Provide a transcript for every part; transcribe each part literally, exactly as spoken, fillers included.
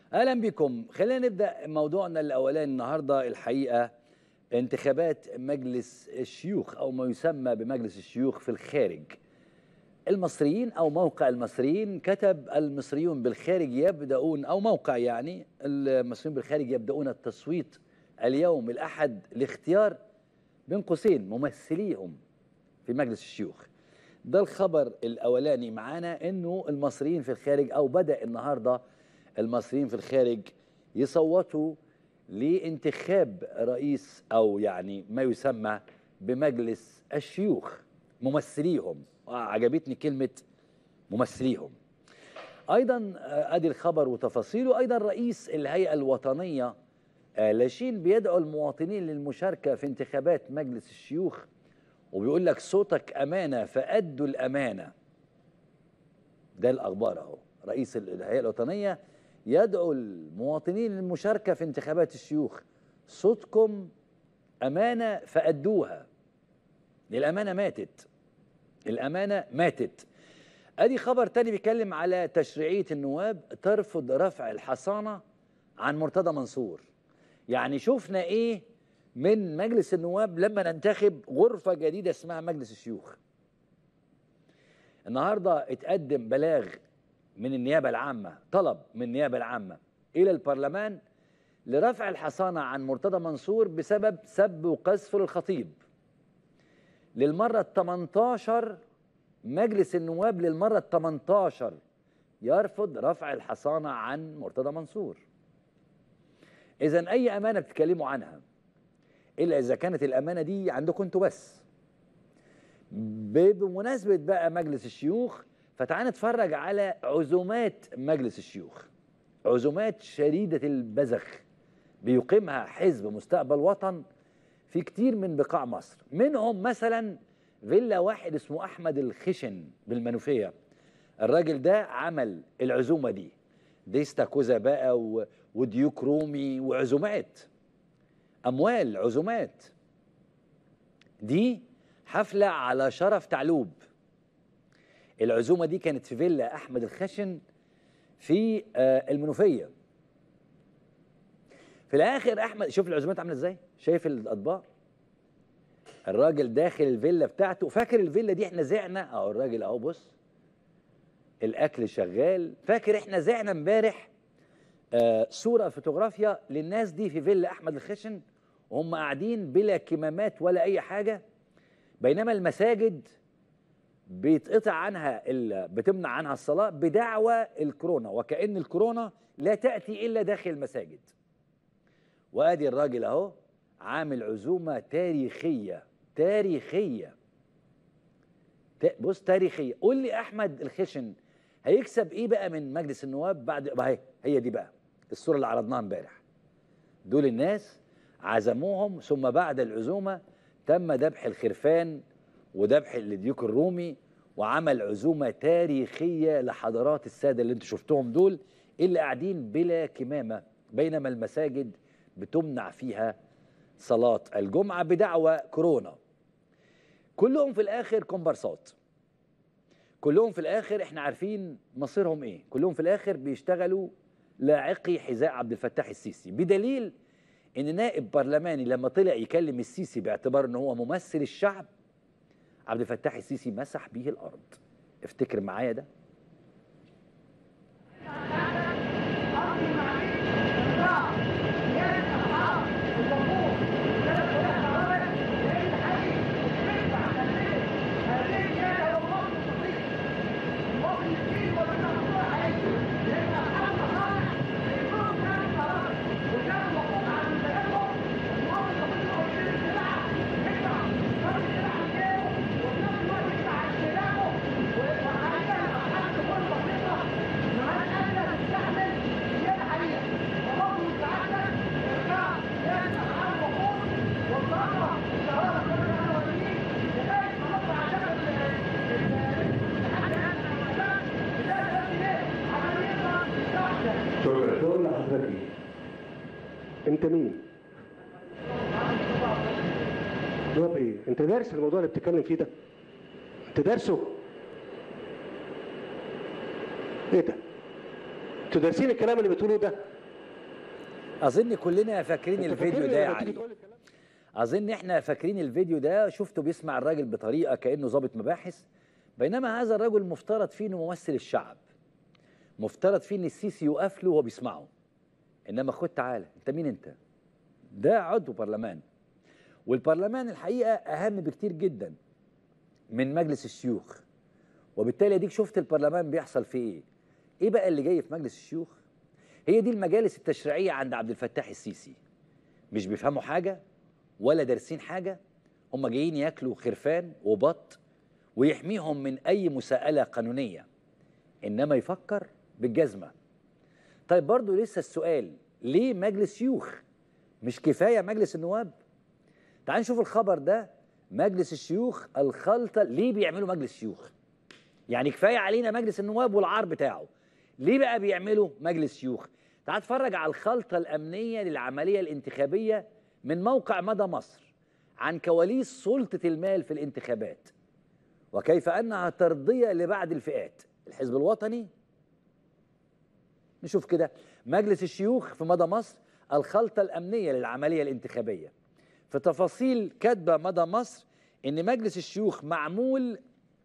اهلا بكم. خلينا نبدا موضوعنا الاولاني النهارده. الحقيقه انتخابات مجلس الشيوخ او ما يسمى بمجلس الشيوخ في الخارج. المصريين او موقع المصريين كتب: المصريون بالخارج يبداون، او موقع يعني المصريون بالخارج يبداون التصويت اليوم الاحد لاختيار بين قوسين ممثليهم في مجلس الشيوخ. ده الخبر الاولاني معانا، انه المصريين في الخارج او بدا النهارده المصريين في الخارج يصوتوا لانتخاب رئيس او يعني ما يسمى بمجلس الشيوخ ممثليهم. عجبتني كلمة ممثليهم. ايضا ادي الخبر وتفاصيله. ايضا رئيس الهيئة الوطنية لاشين بيدعو المواطنين للمشاركة في انتخابات مجلس الشيوخ، وبيقول لك صوتك امانة فأدوا الامانة. ده الاخبار اهو. رئيس الهيئة الوطنية يدعو المواطنين للمشاركة في انتخابات الشيوخ، صوتكم أمانة فأدوها. الأمانة ماتت، الأمانة ماتت. أدي خبر تاني بيتكلم على تشريعية النواب ترفض رفع الحصانة عن مرتضى منصور. يعني شفنا إيه من مجلس النواب لما ننتخب غرفة جديدة اسمها مجلس الشيوخ. النهاردة اتقدم بلاغ من النيابة العامة، طلب من النيابة العامة إلى البرلمان لرفع الحصانة عن مرتضى منصور بسبب سب وقذف للخطيب. للمرة الثمنتاشر مجلس النواب للمرة الثمنتاشر يرفض رفع الحصانة عن مرتضى منصور. إذن أي أمانة بتتكلموا عنها إلا إذا كانت الأمانة دي عندكم أنتوا بس. بمناسبة بقى مجلس الشيوخ، فتعال نتفرج على عزومات مجلس الشيوخ، عزومات شديدة البذخ بيقيمها حزب مستقبل وطن في كتير من بقاع مصر. منهم مثلا فيلا واحد اسمه أحمد الخشن بالمنوفية. الراجل ده عمل العزومة دي، دي استاكوزا بقى وديوك رومي وعزومات، أموال عزومات. دي حفلة على شرف تعلوب. العزومة دي كانت في فيلا أحمد الخشن في المنوفية. في الآخر أحمد، شوف العزومات عاملة إزاي، شايف الأطباق، الراجل داخل الفيلا بتاعته. فاكر الفيلا دي احنا زعنا اهو، الراجل اهو بص الاكل شغال. فاكر احنا زعنا امبارح آه صوره فوتوغرافيا للناس دي في فيلا احمد الخشن وهم قاعدين بلا كمامات ولا اي حاجه، بينما المساجد بيتقطع عنها بتمنع عنها الصلاه بدعوى الكورونا، وكأن الكورونا لا تاتي الا داخل المساجد. وادي الراجل اهو عامل عزومه تاريخيه تاريخيه بص تاريخيه. قول لي احمد الخشن هيكسب ايه بقى من مجلس النواب بعد؟ اهي هي دي بقى الصوره اللي عرضناها امبارح. دول الناس عزموهم، ثم بعد العزومه تم ذبح الخرفان وذبح الديوك الرومي، وعمل عزومه تاريخيه لحضرات الساده اللي انتم شفتوهم دول اللي قاعدين بلا كمامه، بينما المساجد بتمنع فيها صلاة الجمعة بدعوى كورونا. كلهم في الآخر كومبارسات، كلهم في الآخر احنا عارفين مصيرهم ايه، كلهم في الآخر بيشتغلوا لاعقي حذاء عبد الفتاح السيسي، بدليل ان نائب برلماني لما طلع يكلم السيسي باعتبار ان هو ممثل الشعب، عبد الفتاح السيسي مسح بيه الأرض. افتكر معايا ده. تقول لحضرتك انت مين؟ جواب ايه؟ انت دارس الموضوع اللي بتتكلم فيه ده؟ انت دارسه؟ ايه ده؟ انتوا دارسين الكلام اللي بتقولوه ده؟ اظن كلنا فاكرين انت الفيديو فاكرني ده يا لما تيجي علي. تقول الكلام؟ اظن احنا فاكرين الفيديو ده، شفته بيسمع الراجل بطريقه كانه ضابط مباحث، بينما هذا الرجل مفترض فيه انه ممثل الشعب، مفترض فيه ان السيسي يقف له وهو بيسمعه. انما خد تعالى، انت مين انت؟ ده عضو برلمان، والبرلمان الحقيقه اهم بكتير جدا من مجلس الشيوخ، وبالتالي اديك شفت البرلمان بيحصل فيه ايه. ايه بقى اللي جاي في مجلس الشيوخ؟ هي دي المجالس التشريعيه عند عبد الفتاح السيسي. مش بيفهموا حاجه ولا دارسين حاجه، هم جايين ياكلوا خرفان وبط ويحميهم من اي مساءله قانونيه، انما يفكر بالجزمه. طيب برضو لسه السؤال، ليه مجلس شيوخ؟ مش كفايه مجلس النواب؟ تعال نشوف الخبر ده. مجلس الشيوخ الخلطه، ليه بيعملوا مجلس شيوخ؟ يعني كفايه علينا مجلس النواب والعار بتاعه، ليه بقى بيعملوا مجلس شيوخ؟ تعال اتفرج على الخلطه الامنيه للعمليه الانتخابيه من موقع مدى مصر عن كواليس سلطه المال في الانتخابات، وكيف انها ترضيه لبعض الفئات. الحزب الوطني، نشوف كده مجلس الشيوخ في مدى مصر، الخلطه الامنيه للعمليه الانتخابيه. في تفاصيل كاتبه مدى مصر ان مجلس الشيوخ معمول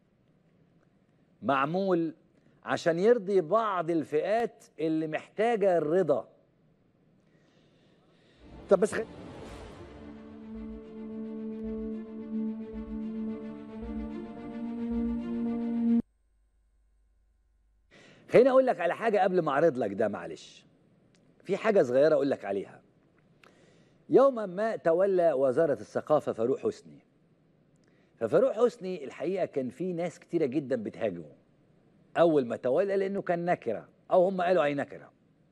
معمول عشان يرضي بعض الفئات اللي محتاجه الرضا. طب بس خ... خليني اقول لك على حاجه قبل ما اعرض لك ده، معلش. في حاجه صغيره اقول لك عليها. يوما ما تولى وزاره الثقافه فاروق حسني. ففاروق حسني الحقيقه كان في ناس كتيره جدا بتهاجمه اول ما تولى، لانه كان نكره، او هم قالوا اي نكره.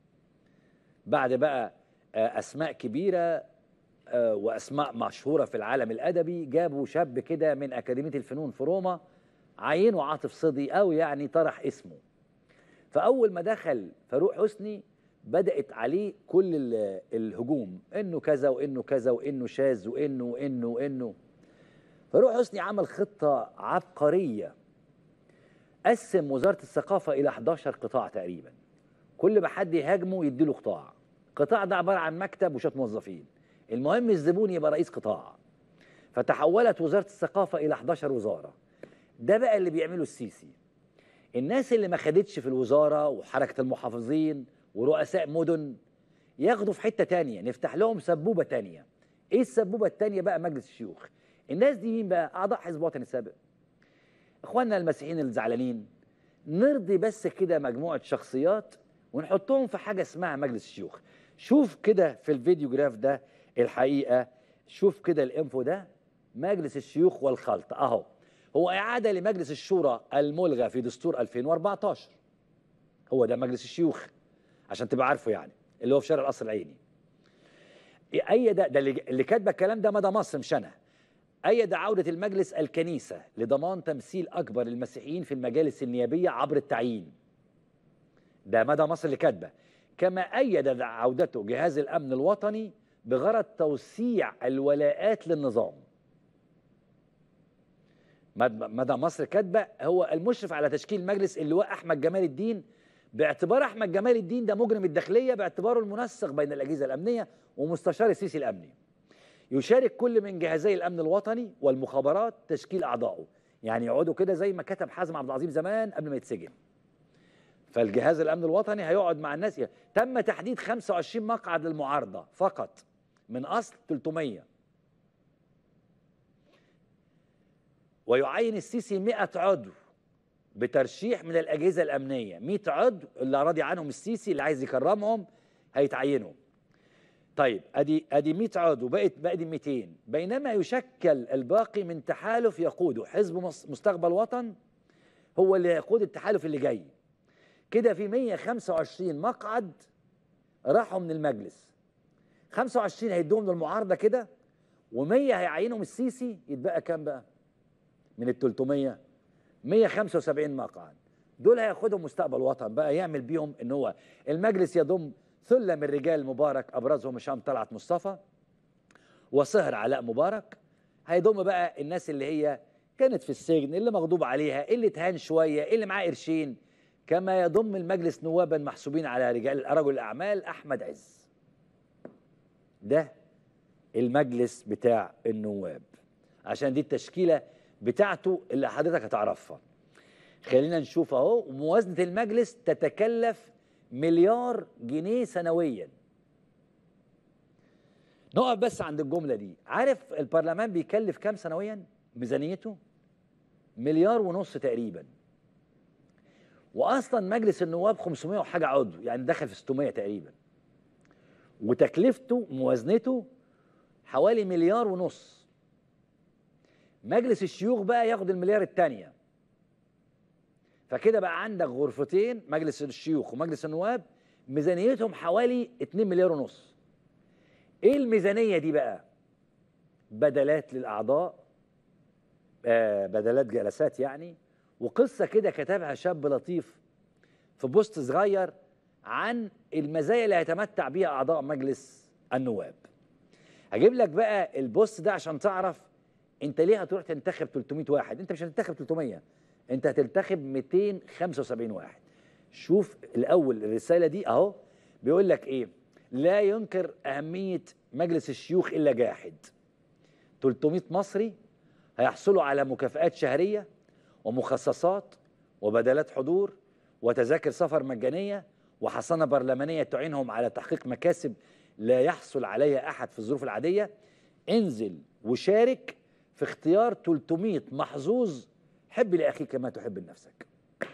بعد بقى اسماء كبيره واسماء مشهوره في العالم الادبي، جابوا شاب كده من اكاديميه الفنون في روما، عينوا عاطف صدي، او يعني طرح اسمه. فاول ما دخل فاروق حسني بدات عليه كل الهجوم، انه كذا وانه كذا وانه شاذ وانه وانه وانه. فاروق حسني عمل خطه عبقريه، قسم وزاره الثقافه الى احداشر قطاع تقريبا، كل ما حد يهاجمه يديله قطاع. قطاع ده عباره عن مكتب وشويه موظفين، المهم الزبون يبقى رئيس قطاع. فتحولت وزاره الثقافه الى احداشر وزاره. ده بقى اللي بيعمله السيسي. الناس اللي ما خدتش في الوزاره وحركه المحافظين ورؤساء مدن ياخدوا في حته تانية، نفتح لهم سبوبه تانية. ايه السبوبه التانية بقى؟ مجلس الشيوخ. الناس دي مين بقى؟ اعضاء حزب وطني السابق، اخواننا المسيحيين الزعلانين. نرضي بس كده مجموعه شخصيات ونحطهم في حاجه اسمها مجلس الشيوخ. شوف كده في الفيديو جراف ده الحقيقه، شوف كده الانفو ده، مجلس الشيوخ والخلطه اهو. هو اعاده لمجلس الشورى الملغى في دستور ألفين وأربعتاشر. هو ده مجلس الشيوخ عشان تبقى عارفه، يعني اللي هو في شارع القصر العيني. ايد ده اللي, اللي كاتبه الكلام ده مدى مصر مش انا. ايد عوده المجلس الكنيسه لضمان تمثيل اكبر للمسيحيين في المجالس النيابيه عبر التعيين. ده مدى مصر اللي كاتبه. كما ايد عودته جهاز الامن الوطني بغرض توسيع الولاءات للنظام. مدى مصر كاتبه هو المشرف على تشكيل مجلس اللواء احمد جمال الدين، باعتبار احمد جمال الدين ده مجرم الداخليه، باعتباره المنسق بين الاجهزه الامنيه ومستشار السيسي الامني. يشارك كل من جهازي الامن الوطني والمخابرات تشكيل اعضائه، يعني يقعدوا كده زي ما كتب حازم عبد العظيم زمان قبل ما يتسجن. فالجهاز الامن الوطني هيقعد مع الناس. تم تحديد خمسة وعشرين مقعد للمعارضه فقط من اصل ثلاثمية، ويعين السيسي مئة عضو بترشيح من الاجهزه الامنيه. مئة عضو اللي راضي عنهم السيسي، اللي عايز يكرمهم هيتعينوا. طيب ادي ادي مئة عضو، بقت بقت مئتين، بينما يشكل الباقي من تحالف يقوده حزب مستقبل وطن، هو اللي يقود التحالف اللي جاي. كده في مئة وخمسة وعشرين مقعد راحوا من المجلس، خمسة وعشرين هيدوهم للمعارضه كده، ومية هيعينهم السيسي. يتبقى كام بقى من ال ثلاثمية؟ مئة وخمسة وسبعين مقعد. دول هياخدهم مستقبل وطن بقى، يعمل بيهم ان هو المجلس يضم ثله من رجال مبارك، ابرزهم هشام طلعت مصطفى وصهر علاء مبارك. هيضم بقى الناس اللي هي كانت في السجن، اللي مغضوب عليها، اللي اتهان شويه، اللي معاه قرشين. كما يضم المجلس نوابا محسوبين على رجال رجل الاعمال احمد عز. ده المجلس بتاع النواب، عشان دي التشكيلة بتاعته اللي حضرتك هتعرفها. خلينا نشوف اهو. موازنة المجلس تتكلف مليار جنيه سنويا. نقف بس عند الجملة دي. عارف البرلمان بيكلف كام سنويا ميزانيته؟ مليار ونص تقريبا. واصلا مجلس النواب خمسمائة وحاجة عضو، يعني دخل في ستمائة تقريبا، وتكلفته موازنته حوالي مليار ونص. مجلس الشيوخ بقى ياخد المليار التانية، فكده بقى عندك غرفتين، مجلس الشيوخ ومجلس النواب ميزانيتهم حوالي اتنين مليار ونص. ايه الميزانية دي بقى؟ بدلات للأعضاء، آه بدلات جلسات يعني، وقصة كده كتبها شاب لطيف في بوست صغير عن المزايا اللي هيتمتع بيها أعضاء مجلس النواب. هجيب لك بقى البوست ده عشان تعرف انت ليه هتروح تنتخب تلتمية واحد. انت مش هتنتخب تلتمية، انت هتنتخب مئتين وخمسة وسبعين واحد. شوف الاول الرساله دي اهو، بيقول لك ايه؟ لا ينكر اهميه مجلس الشيوخ الا جاحد. تلتمية مصري هيحصلوا على مكافآت شهريه ومخصصات وبدلات حضور وتذاكر سفر مجانيه وحصانه برلمانيه تعينهم على تحقيق مكاسب لا يحصل عليها احد في الظروف العاديه. انزل وشارك في اختيار تلتمية محظوظ. حب لاخيك ما تحب لنفسك.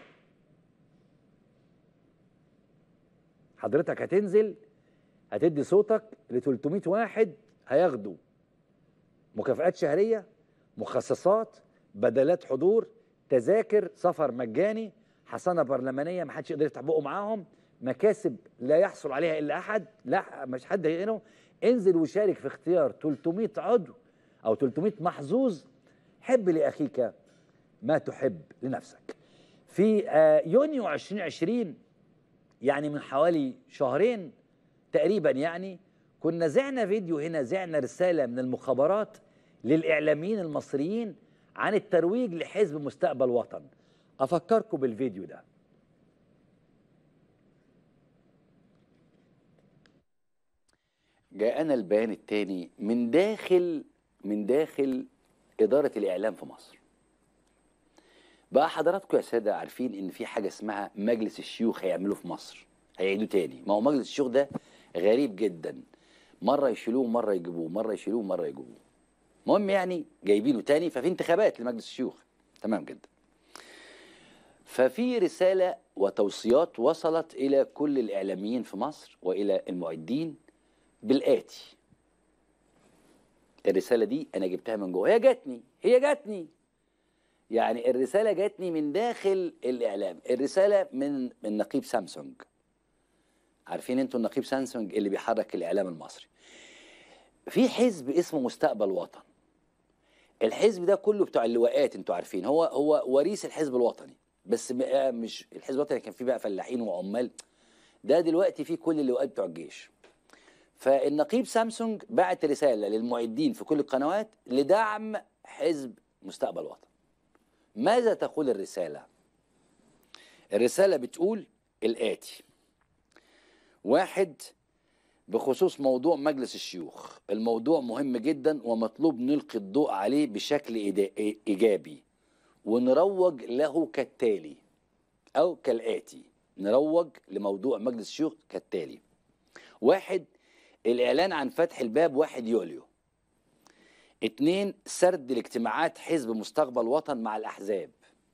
حضرتك هتنزل هتدي صوتك ل تلتمية واحد هياخدوا مكافآت شهريه، مخصصات، بدلات حضور، تذاكر سفر مجاني، حصانه برلمانيه ما حدش يقدر يفتح بقه معاهم، مكاسب لا يحصل عليها الا احد، لا مش حد هيقنه. انزل وشارك في اختيار تلتمية عضو او تلتمية محظوظ. حب لاخيك ما تحب لنفسك. في يونيو ألفين وعشرين، يعني من حوالي شهرين تقريبا، يعني كنا زعنا فيديو هنا، زعنا رسالة من المخابرات للإعلاميين المصريين عن الترويج لحزب مستقبل وطن. أفكركم بالفيديو ده. جاءنا البيان الثاني من داخل من داخل إدارة الإعلام في مصر. بقى حضراتكم يا سادة عارفين إن في حاجة اسمها مجلس الشيوخ هيعملوه في مصر، هيعيدوا تاني. ما هو مجلس الشيوخ ده غريب جدا، مرة يشيلوه مرة يجيبوه، مرة يشيلوه مرة يجيبوه. المهم يعني جايبينه تاني، ففي انتخابات لمجلس الشيوخ. تمام جدا. ففي رسالة وتوصيات وصلت إلى كل الإعلاميين في مصر وإلى المعدين بالآتي. الرسالة دي أنا جبتها من جوه، هي جاتني هي جاتني يعني الرسالة جاتني من داخل الإعلام. الرسالة من من نقيب سامسونج. عارفين انتوا النقيب سامسونج اللي بيحرك الإعلام المصري. في حزب اسمه مستقبل وطن. الحزب ده كله بتوع اللواءات، انتوا عارفين، هو هو وريث الحزب الوطني، بس مش الحزب الوطني كان فيه بقى فلاحين وعمال، ده دلوقتي فيه كل اللواءات بتوع الجيش. فالنقيب سامسونج بعت رسالة للمعدين في كل القنوات لدعم حزب مستقبل وطن. ماذا تقول الرسالة؟ الرسالة بتقول الآتي: واحد، بخصوص موضوع مجلس الشيوخ، الموضوع مهم جدا ومطلوب نلقي الضوء عليه بشكل إيجابي ونروج له كالتالي أو كالآتي. نروج لموضوع مجلس الشيوخ كالتالي: واحد، الإعلان عن فتح الباب واحد يوليو. اتنين، سرد الاجتماعات حزب مستقبل وطن مع الأحزاب.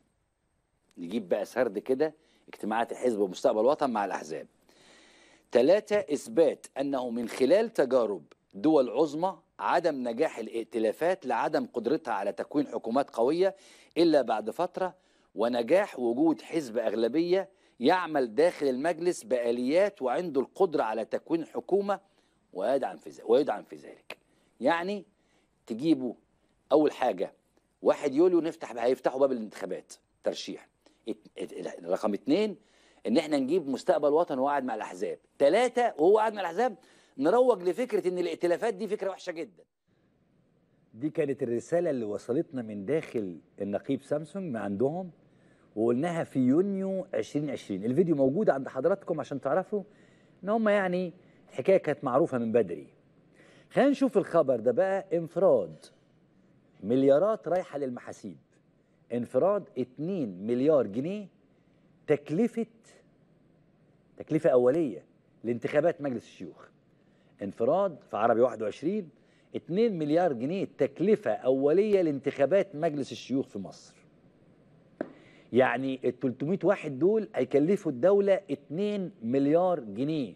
نجيب بقى سرد كده اجتماعات حزب مستقبل وطن مع الأحزاب. ثلاثة، إثبات أنه من خلال تجارب دول عظمى عدم نجاح الائتلافات لعدم قدرتها على تكوين حكومات قوية إلا بعد فترة، ونجاح وجود حزب أغلبية يعمل داخل المجلس بآليات وعنده القدرة على تكوين حكومة ويدعم في ذلك ويدعم في ذلك. يعني تجيبوا أول حاجة واحد يوليو نفتح هيفتحوا باب الانتخابات ترشيح. رقم اتنين، ان احنا نجيب مستقبل وطن وهو قاعد مع الاحزاب. ثلاثة، وهو قاعد مع الاحزاب نروج لفكرة ان الائتلافات دي فكرة وحشة جدا. دي كانت الرسالة اللي وصلتنا من داخل النقيب سامسونج من عندهم، وقلناها في يونيو ألفين وعشرين. الفيديو موجود عند حضراتكم عشان تعرفوا ان هم يعني الحكاية كانت معروفة من بدري. خلينا نشوف الخبر ده بقى. انفراد مليارات رايحه للمحاسيب، انفراد اتنين مليار جنيه تكلفه تكلفه اوليه لانتخابات مجلس الشيوخ. انفراد في عربي واحد وعشرين اتنين مليار جنيه تكلفه اوليه لانتخابات مجلس الشيوخ في مصر. يعني ال تلتمية واحد دول هيكلفوا الدوله اتنين مليار جنيه.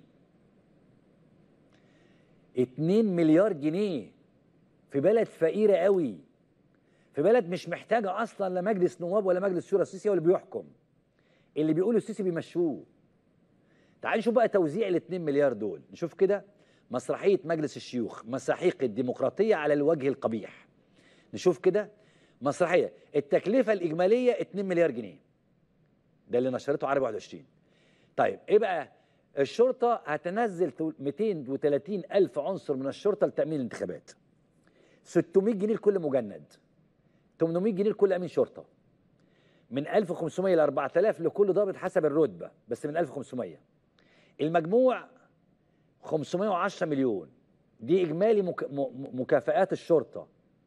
اتنين مليار جنيه في بلد فقيره قوي، في بلد مش محتاجه اصلا لا مجلس نواب ولا مجلس شورى. السيسي هو اللي بيحكم، اللي بيقولوا السيسي بيمشوه. تعال نشوف بقى توزيع ال اتنين مليار دول. نشوف كده مسرحيه مجلس الشيوخ، مساحيق الديمقراطيه على الوجه القبيح. نشوف كده مسرحيه التكلفه الاجماليه اتنين مليار جنيه، ده اللي نشرته عربي واحد وعشرين. طيب ايه بقى؟ الشرطه هتنزل مئتين وثلاثين الف عنصر من الشرطه لتامين الانتخابات، ستمية جنيه لكل مجند، تمنمية جنيه لكل امين شرطه، من الف وخمسمية ل اربعة الاف لكل ضابط حسب الرتبه، بس من الف وخمسمية. المجموع خمسمية وعشرة مليون. دي اجمالي مك... م... مكافآت الشرطه.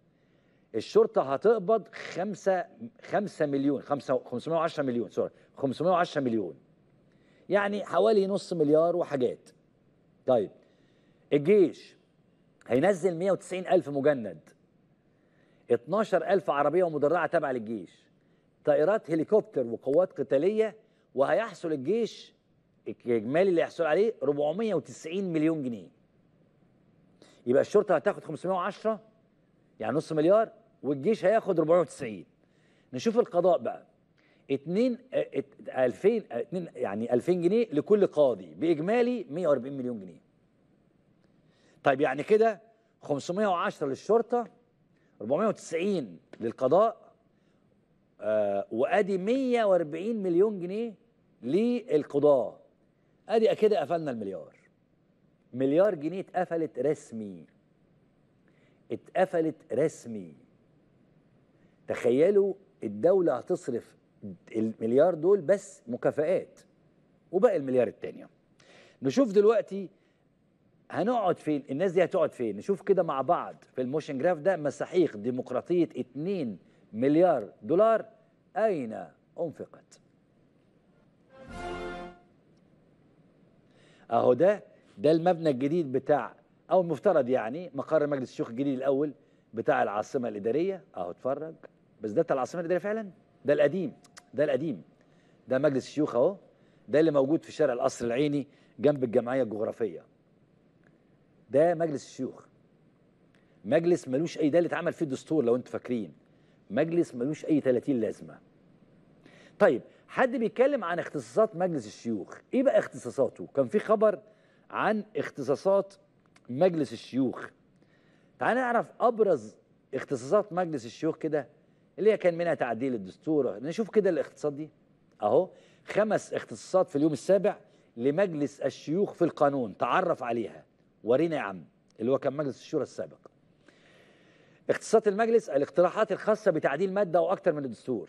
الشرطه هتقبض خمسة خمسة مليون، خمسمية وعشرة مليون، سوري خمسمية وعشرة مليون، يعني حوالي نص مليار وحاجات. طيب الجيش هينزل مية وتسعين الف مجند، اتناشر الف عربيه ومدرعه تابعه للجيش، طائرات هليكوبتر وقوات قتاليه، وهيحصل الجيش الاجمالي اللي هيحصل عليه اربعمية وتسعين مليون جنيه. يبقى الشرطه هتاخد خمسمية وعشرة يعني نص مليار، والجيش هياخد اربعمية وتسعين. نشوف القضاء بقى. اتنين الفين يعني الفين جنيه لكل قاضي، باجمالي مية واربعين مليون جنيه. طيب يعني كده خمسمية وعشرة للشرطه، اربعمية وتسعين للقضاء، آه وادي مية واربعين مليون جنيه للقضاء. ادي كده قفلنا المليار. مليار جنيه اتقفلت رسمي، اتقفلت رسمي. تخيلوا الدولة هتصرف المليار دول بس مكافآت، وباقي المليار التانية. نشوف دلوقتي هنقعد فين، الناس دي هتقعد فين. نشوف كده مع بعض في الموشن جراف ده مساحيق ديمقراطية اتنين مليار دولار أين أنفقت. أهو ده ده المبنى الجديد بتاع، أو المفترض يعني مقر مجلس الشيوخ الجديد الأول بتاع العاصمة الإدارية. أهو اتفرج، بس ده بتاع العاصمة الإدارية فعلا، ده القديم، ده القديم، ده مجلس الشيوخ أهو، ده اللي موجود في شارع القصر العيني جنب الجمعية الجغرافية. ده مجلس الشيوخ، مجلس ملوش اي، ده اللي اتعمل فيه الدستور لو انتوا فاكرين، مجلس ملوش اي تلاتين لازمه. طيب حد بيتكلم عن اختصاصات مجلس الشيوخ، ايه بقى اختصاصاته؟ كان في خبر عن اختصاصات مجلس الشيوخ. تعال نعرف ابرز اختصاصات مجلس الشيوخ كده، اللي هي كان منها تعديل الدستور. نشوف كده الاختصاصات دي اهو، خمس اختصاصات في اليوم السابع لمجلس الشيوخ في القانون، تعرف عليها ورينا يا عم، اللي هو كان مجلس الشورى السابق. اختصاصات المجلس: الاقتراحات الخاصة بتعديل مادة أو أكثر من الدستور،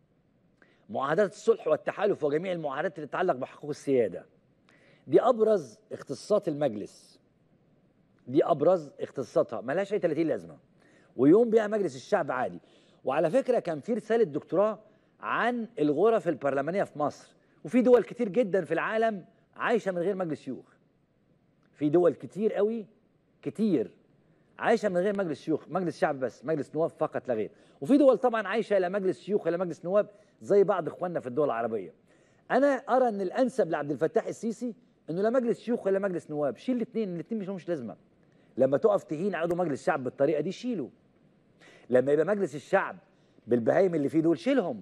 معاهدات الصلح والتحالف وجميع المعاهدات اللي تتعلق بحقوق السيادة. دي أبرز اختصاصات المجلس، دي أبرز اختصاصاتها، ملهاش أي تلاتين لازمة، ويوم بيها مجلس الشعب عادي. وعلى فكرة كان في رسالة دكتوراه عن الغرف البرلمانية في مصر، وفي دول كتير جدا في العالم عايشة من غير مجلس شيوخ. في دول كتير قوي كتير عايشه من غير مجلس شيوخ، مجلس شعب بس، مجلس نواب فقط لا غير. وفي دول طبعا عايشه لا مجلس شيوخ ولا مجلس نواب، زي بعض اخواننا في الدول العربيه. انا ارى ان الانسب لعبد الفتاح السيسي انه لا مجلس شيوخ ولا مجلس نواب، شيل الاثنين، الاثنين مش لهمش لازمه. لما تقف تهين عضو مجلس شعب بالطريقه دي شيله. لما يبقى مجلس الشعب بالبهايم اللي فيه دول شيلهم،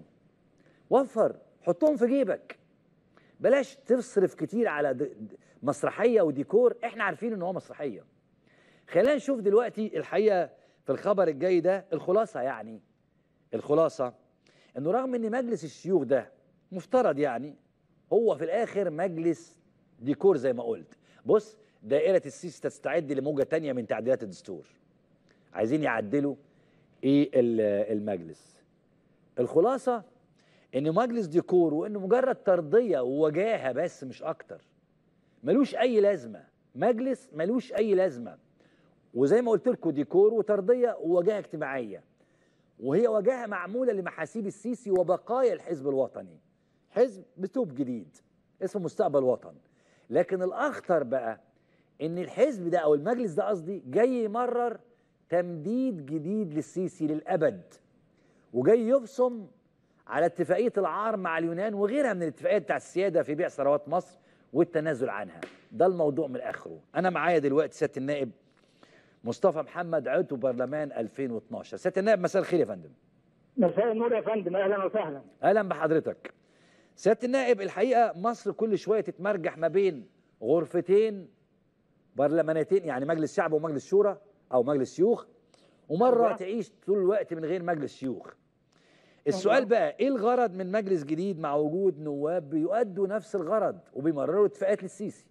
وفر، حطهم في جيبك، بلاش تصرف كتير على مسرحيه وديكور احنا عارفين ان هو مسرحيه. خلينا نشوف دلوقتي الحقيقه في الخبر الجاي ده الخلاصه. يعني الخلاصه انه رغم ان مجلس الشيوخ ده مفترض يعني هو في الاخر مجلس ديكور زي ما قلت. بص، دائره السيسي تستعد لموجه تانية من تعديلات الدستور، عايزين يعدلوا ايه المجلس. الخلاصه انه مجلس ديكور، وانه مجرد ترضيه ووجاهه بس مش اكتر، ملوش اي لازمه، مجلس ملوش اي لازمه. وزي ما قلت لكم ديكور وترضيه ووجاهه اجتماعيه، وهي وجاهه معموله لمحاسيب السيسي وبقايا الحزب الوطني، حزب بتوب جديد اسمه مستقبل وطن. لكن الاخطر بقى ان الحزب ده او المجلس ده قصدي جاي يمرر تمديد جديد للسيسي للابد، وجاي يبصم على اتفاقيه العار مع اليونان وغيرها من الاتفاقيات بتاع السياده في بيع ثروات مصر والتنازل عنها. ده الموضوع من اخره. انا معايا دلوقتي سياده النائب مصطفى محمد عضو برلمان ألفين واثناشر. سياده النائب مساء الخير يا فندم. مساء النور يا فندم، اهلا وسهلا. اهلا بحضرتك. سياده النائب، الحقيقه مصر كل شويه تتمرجح ما بين غرفتين برلمانيتين، يعني مجلس شعب ومجلس شورى او مجلس شيوخ، ومره تعيش طول الوقت من غير مجلس شيوخ. السؤال بقى ايه الغرض من مجلس جديد مع وجود نواب بيؤدوا نفس الغرض وبيمرروا اتفاقات للسيسي؟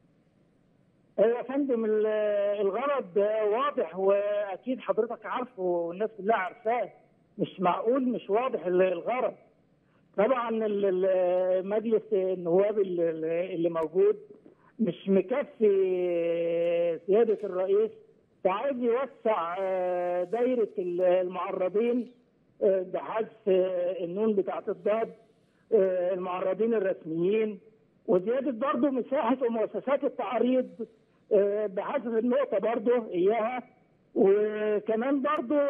يا فندم الغرض واضح واكيد حضرتك عارفه والناس كلها عارفاه، مش معقول مش واضح الغرض. طبعا مجلس النواب اللي موجود مش مكفي سياده الرئيس، فعايز يوسع دايره المعرضين بحذف النون بتاعه الضاد، المعرضين الرسميين، وزياده برضه مساحه ومؤسسات التعريض بحذف النقطه برضه اياها، وكمان برضه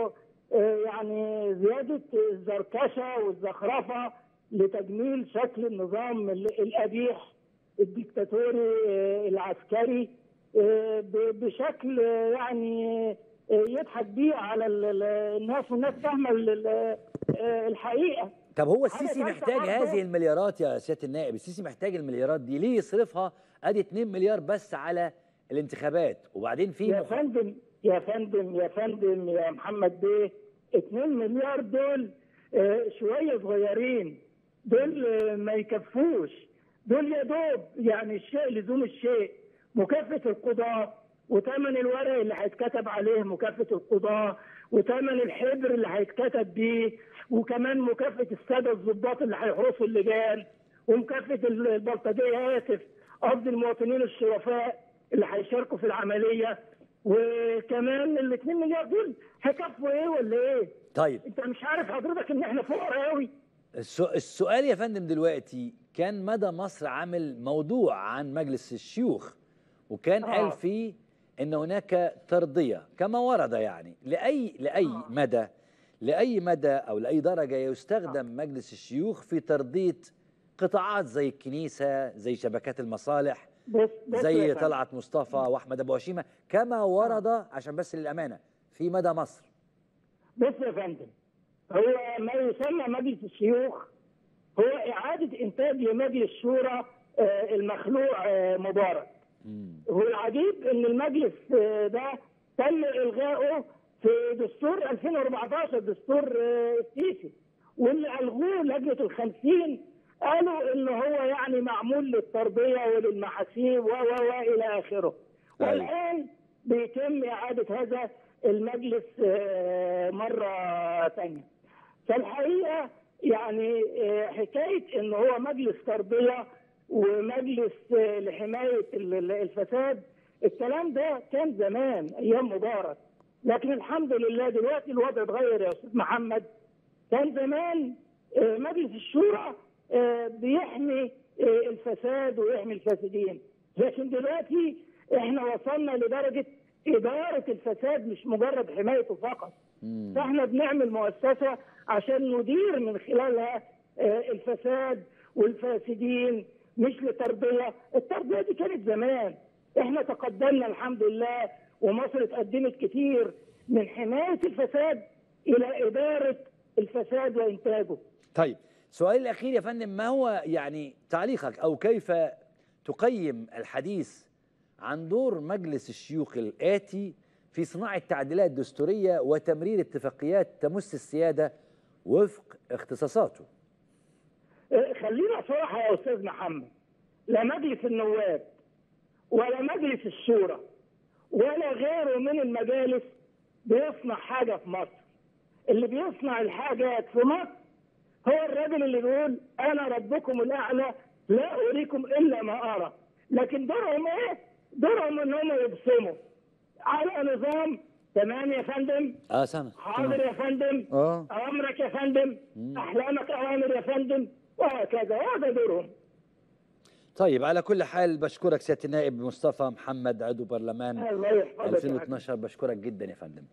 يعني زياده الزركشه والزخرفه لتجميل شكل النظام القبيح الدكتاتوري العسكري بشكل يعني يضحك بيه على الناس، والناس فاهمه الحقيقه. طب هو السيسي محتاج هذه المليارات يا سياده النائب؟ السيسي محتاج المليارات دي ليه يصرفها؟ ادي اتنين مليار بس على الانتخابات، وبعدين في يا فندم يا فندم يا فندم يا محمد بيه، اتنين مليار دول شويه صغيرين، دول ما يكفوش، دول يا دوب يعني الشيء لزوم الشيء، مكافاه القضاه وثمن الورق اللي هيتكتب عليه مكافاه القضاه، وثمن الحبر اللي هيتكتب بيه، وكمان مكافاه الساده الضباط اللي هيحرسوا اللجان، ومكافاه البلطجيه اسف قصدي المواطنين الشرفاء اللي هيشاركوا في العمليه، وكمان ال اتنين مليار دول هيكفوا ايه ولا ايه؟ طيب انت مش عارف حضرتك ان احنا فقراء قوي؟ السؤال يا فندم دلوقتي، كان مدى مصر عامل موضوع عن مجلس الشيوخ وكان آه. قال فيه ان هناك ترضيه كما ورد، يعني لاي لاي آه. مدى لاي مدى او لاي درجه يستخدم آه. مجلس الشيوخ في ترضيه قطاعات زي الكنيسه، زي شبكات المصالح، بس بس زي طلعت مصطفى واحمد ابو هشيمه كما ورد آه. عشان بس للامانه في مدى مصر؟ بص يا فندم، هو ما يسمى مجلس الشيوخ هو اعاده انتاج لمجلس شورى المخلوع مبارك. هو العجيب ان المجلس ده تم الغائه في دستور ألفين وأربعتاشر، دستور السيسي، واللي الغوه لجنه الخمسين قالوا ان هو يعني معمول للتربيه وللمحاسيب و و الى اخره. والان بيتم اعاده هذا المجلس مره ثانيه. فالحقيقه يعني حكايه ان هو مجلس تربيه ومجلس لحمايه الفساد، الكلام ده كان زمان ايام مبارك، لكن الحمد لله دلوقتي الوضع اتغير يا استاذ محمد. كان زمان مجلس الشورى بيحمي الفساد ويحمي الفاسدين، لكن دلوقتي احنا وصلنا لدرجه اداره الفساد مش مجرد حمايته فقط. مم. فاحنا بنعمل مؤسسه عشان ندير من خلالها الفساد والفاسدين، مش لتربيه. التربيه دي كانت زمان، احنا تقدمنا الحمد لله، ومصر اتقدمت كتير من حمايه الفساد الى اداره الفساد وانتاجه. طيب سؤالي الاخير يا فندم، ما هو يعني تعليقك او كيف تقيم الحديث عن دور مجلس الشيوخ الآتي في صناعة تعديلات دستورية وتمرير اتفاقيات تمس السيادة وفق اختصاصاته؟ خلينا صراحة يا أستاذ محمد، لا مجلس النواب ولا مجلس الشورى ولا غيره من المجالس بيصنع حاجة في مصر. اللي بيصنع الحاجات في مصر هو الراجل اللي بيقول أنا ربكم الأعلى لا أريكم إلا ما أرى. لكن دورهم إيه؟ دورهم إن هم يبصموا. على نظام تمام يا فندم. اه سامع. حاضر يا فندم. اه اوامرك يا فندم. احلامك اوامر يا فندم، وهكذا. هذا دورهم. طيب، على كل حال بشكرك سياده النائب مصطفى محمد عضو برلمان الله يحفظك. ألفين واثناشر. بشكرك جدا يا فندم.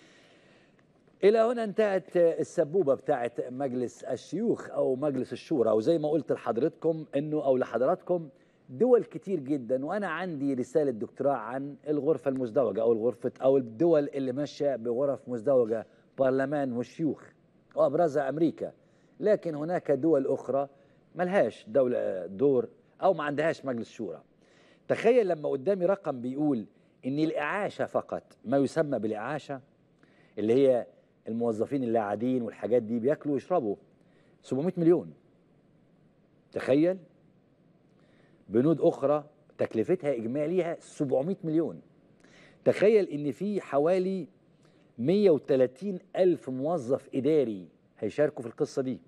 الى هنا انتهت السبوبه بتاعت مجلس الشيوخ او مجلس الشورى، وزي ما قلت لحضرتكم انه او لحضراتكم دول كتير جدا، وانا عندي رساله دكتوراه عن الغرفه المزدوجه او الغرفه او الدول اللي ماشيه بغرف مزدوجه برلمان والشيوخ، وابرزها امريكا. لكن هناك دول اخرى ملهاش دوله دور او ما عندهاش مجلس شورى. تخيل لما قدامي رقم بيقول ان الاعاشه فقط، ما يسمى بالاعاشه اللي هي الموظفين اللي قاعدين والحاجات دي بياكلوا ويشربوا، سبعمائة مليون. تخيل بنود اخرى تكلفتها اجماليها سبعمائة مليون. تخيل ان في حوالي مئة وثلاثين ألف موظف اداري هيشاركوا في القصه دي.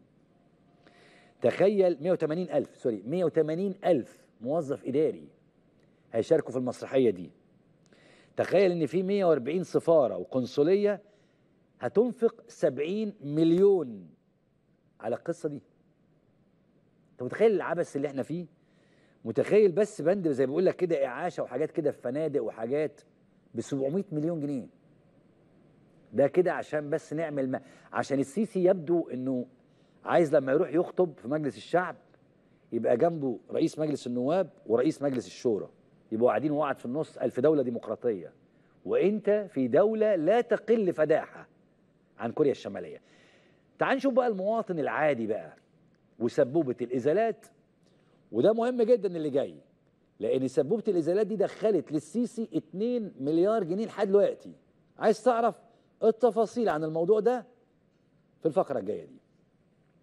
تخيل مئة وثمانين ألف سوري مئة وثمانين ألف موظف اداري هيشاركوا في المسرحيه دي. تخيل ان في مئة وأربعين سفاره وقنصليه هتنفق سبعين مليون على القصه دي. انت متخيل العبث اللي احنا فيه؟ متخيل بس بند زي ما بقول لك كده اعاشه وحاجات كده في فنادق وحاجات ب سبعمائة مليون جنيه. ده كده عشان بس نعمل ما عشان السيسي يبدو انه عايز لما يروح يخطب في مجلس الشعب يبقى جنبه رئيس مجلس النواب ورئيس مجلس الشورى، يبقوا قاعدين وقعد في النص. ألف دولة ديمقراطية وانت في دولة لا تقل فداحة عن كوريا الشمالية. تعال نشوف بقى المواطن العادي بقى وسبوبة الإزالات، وده مهم جدا اللي جاي، لأن سبوبة الإزالات دي دخلت للسيسي اتنين مليار جنيه لحد دلوقتي. عايز تعرف التفاصيل عن الموضوع ده في الفقرة الجاية دي.